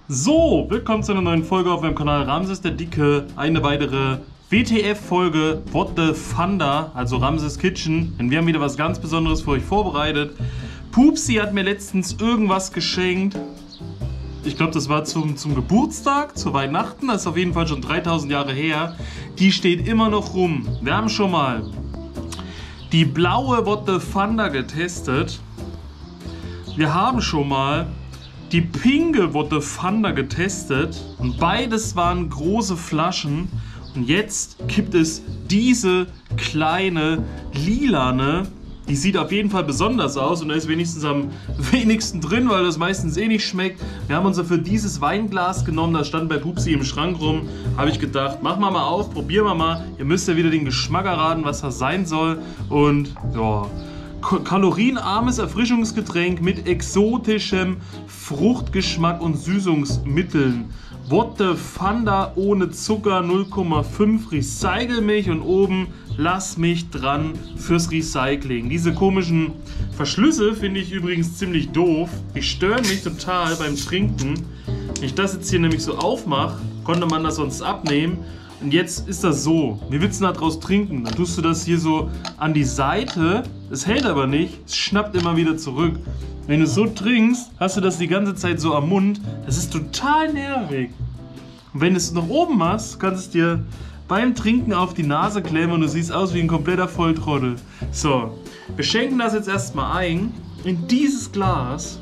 So, willkommen zu einer neuen Folge auf meinem Kanal Ramses der Dicke. Eine weitere WTF-Folge What the Thunder, also Ramses Kitchen. Denn wir haben wieder was ganz Besonderes für euch vorbereitet. Pupsi hat mir letztens irgendwas geschenkt. Ich glaube, das war zum Geburtstag, zu Weihnachten. Das ist auf jeden Fall schon 3000 Jahre her. Die steht immer noch rum. Wir haben schon mal die blaue What the Thunder getestet. Wir haben schon mal die pinke What the Thunder getestet. Und beides waren große Flaschen. Und jetzt gibt es diese kleine lilane. Die sieht auf jeden Fall besonders aus und da ist wenigstens am wenigsten drin, weil das meistens eh nicht schmeckt. Wir haben uns dafür dieses Weinglas genommen, das stand bei Pupsi im Schrank rum. Habe ich gedacht, machen wir mal auf, probieren wir mal. Ihr müsst ja wieder den Geschmack erraten, was das sein soll. Und ja, kalorienarmes Erfrischungsgetränk mit exotischem Fruchtgeschmack und Süßungsmitteln. What the Thunder ohne Zucker, 0,5 Recycelmilch und oben lass mich dran fürs Recycling. Diese komischen Verschlüsse finde ich übrigens ziemlich doof. Die stören mich total beim Trinken. Wenn ich das jetzt hier nämlich so aufmache, konnte man das sonst abnehmen. Und jetzt ist das so. Wie willst du da draus trinken? Dann tust du das hier so an die Seite. Es hält aber nicht. Es schnappt immer wieder zurück. Wenn du so trinkst, hast du das die ganze Zeit so am Mund. Das ist total nervig. Und wenn du es nach oben machst, kannst du es dir beim Trinken auf die Nase klemmen und du siehst aus wie ein kompletter Volltrottel. So, wir schenken das jetzt erstmal ein in dieses Glas.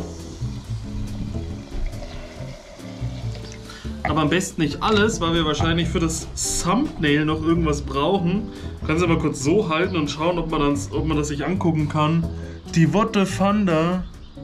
Aber am besten nicht alles, weil wir wahrscheinlich für das Thumbnail noch irgendwas brauchen. Du kannst aber kurz so halten und schauen, ob man das sich angucken kann. Die What the Thunder.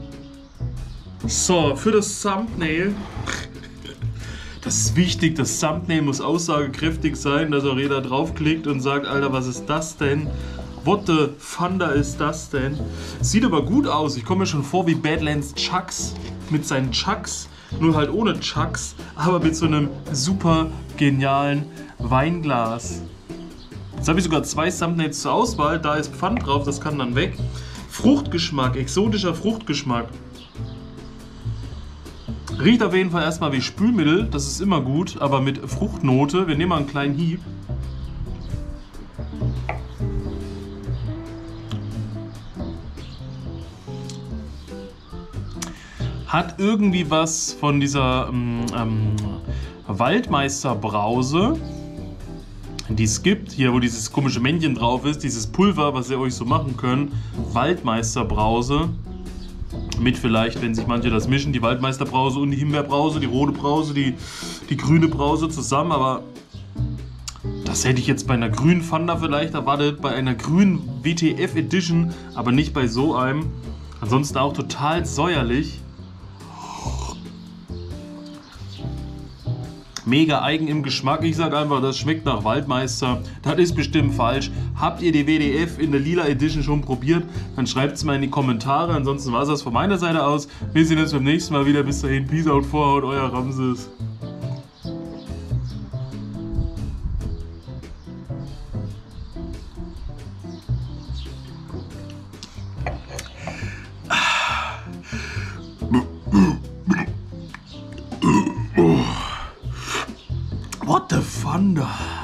So, für das Thumbnail. Das ist wichtig, das Thumbnail muss aussagekräftig sein, dass auch jeder draufklickt und sagt, Alter, was ist das denn? What the Thunder ist das denn? Sieht aber gut aus. Ich komme mir schon vor wie Badlands Chucks mit seinen Chucks. Nur halt ohne Chucks, aber mit so einem super genialen Weinglas. Jetzt habe ich sogar 2 Thumbnails zur Auswahl. Da ist Pfand drauf, das kann dann weg. Fruchtgeschmack, exotischer Fruchtgeschmack. Riecht auf jeden Fall erstmal wie Spülmittel, das ist immer gut, aber mit Fruchtnote. Wir nehmen mal einen kleinen Hieb. Hat irgendwie was von dieser Waldmeisterbrause, die es gibt, hier wo dieses komische Männchen drauf ist, dieses Pulver, was ihr euch so machen könnt. Waldmeisterbrause. Mit vielleicht, wenn sich manche das mischen, die Waldmeisterbrause und die Himbeerbrause, die rote Brause, die grüne Brause zusammen. Aber das hätte ich jetzt bei einer grünen Thunder vielleicht erwartet, bei einer grünen WTF Edition, aber nicht bei so einem. Ansonsten auch total säuerlich. Mega eigen im Geschmack. Ich sage einfach, das schmeckt nach Waldmeister. Das ist bestimmt falsch. Habt ihr die WTF in der lila Edition schon probiert? Dann schreibt es mal in die Kommentare. Ansonsten war es das von meiner Seite aus. Wir sehen uns beim nächsten Mal wieder. Bis dahin. Peace out, Vorhaut, euer Ramses. What the Thunder?